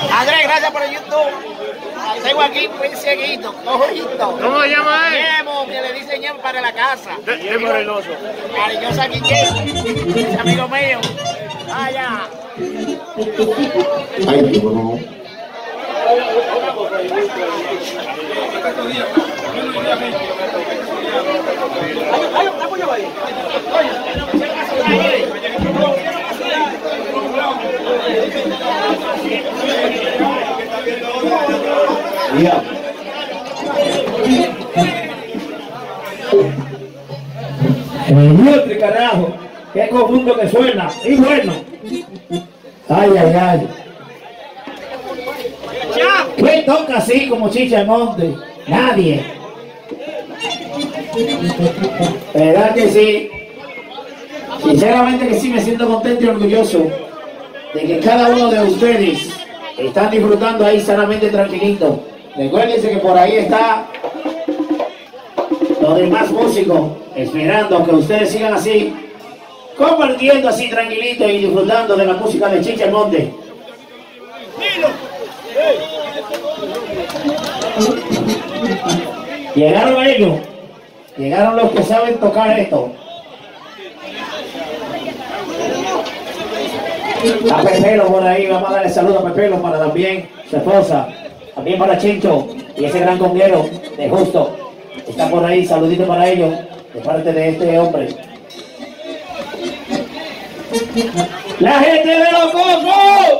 Andrés, gracias por el YouTube. Tengo aquí un cieguito, ojito. ¿Cómo se llama él? Ñemo, que le dice Ñemo para la casa. Ñemo Reynoso. Cariñosa Quique, ese amigo mío. Allá. Ay, no. Yeah. El carajo, qué conjunto que suena, y bueno. Ay, ay, ay. ¿Quién toca así como Chicha de Monte? Nadie. ¿Verdad que sí? Sinceramente que sí, me siento contento y orgulloso de que cada uno de ustedes están disfrutando ahí sanamente tranquilito. Recuérdense que por ahí está los demás músicos esperando que ustedes sigan así, compartiendo así tranquilito y disfrutando de la música de Chicha el Monte. Llegaron ellos, llegaron los que saben tocar esto. A Pepelo por ahí, vamos a darle saludo a Pepelo para también su esposa, también para Chincho y ese gran conguero de Justo. Está por ahí, saludito para ellos, de parte de este hombre. ¡La gente de los cocos!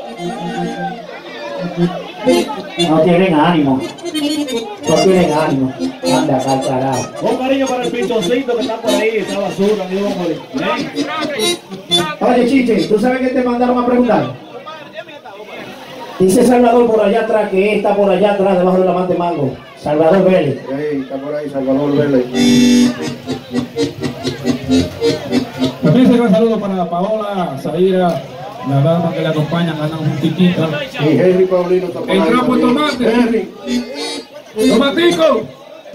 No tienen ánimo. No tienen ánimo. Anda acá al carajo. Un cariño para el pichoncito que está por ahí, esa basura, digo, Oye, Chiche, ¿tú sabes que te mandaron a preguntar? Dice Salvador por allá atrás, que está por allá atrás, debajo de la mante mango. Salvador Vélez. Sí, está por ahí Salvador Vélez. También se un saludo para Paola, Zaira, la dama que le acompañan, ganan un tiquito. Y Henry Paulino está por ahí. El trapo de tomate. Henry. ¡Tomatico!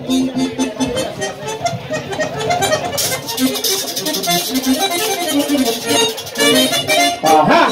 Ajá.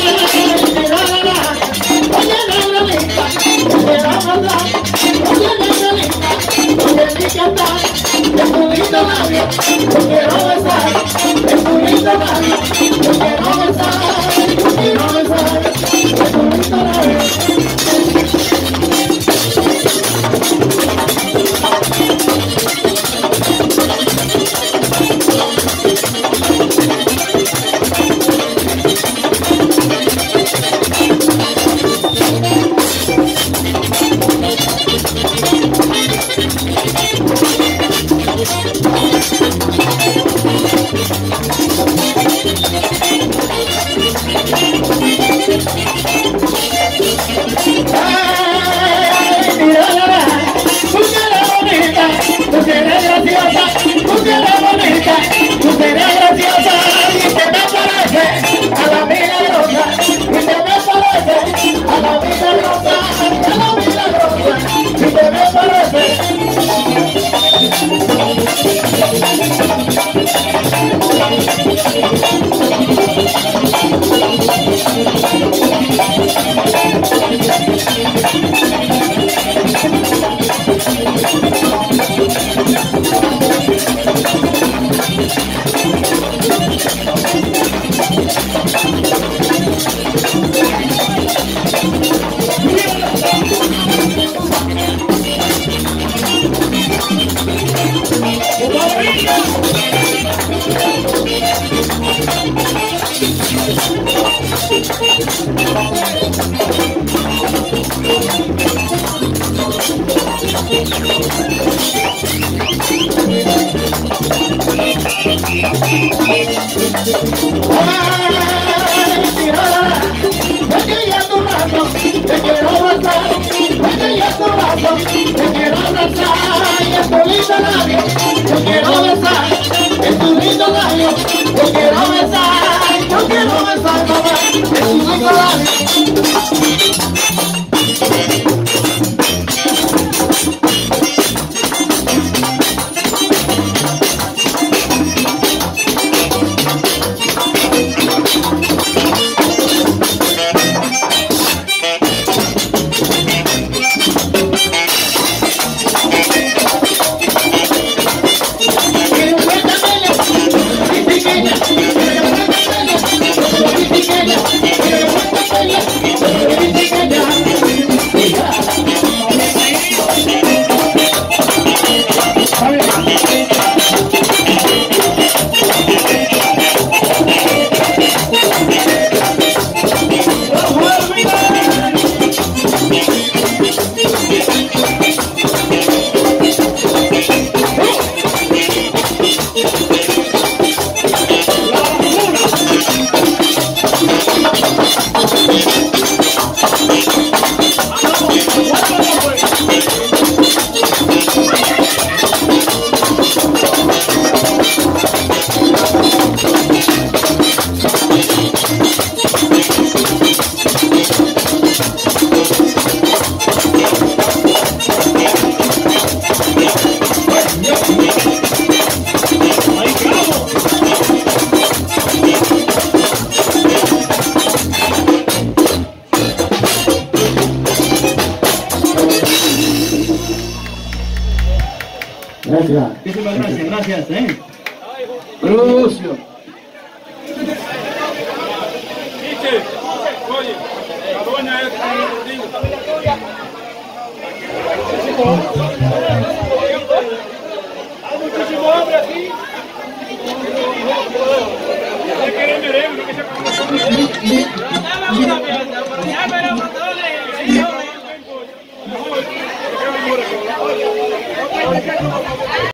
Oye, Gracias. Muchísimas gracias, gracias. Crucio. Oye, la doña es hay muchísimo hambre aquí. Hay que ir merengue, no que se acabó.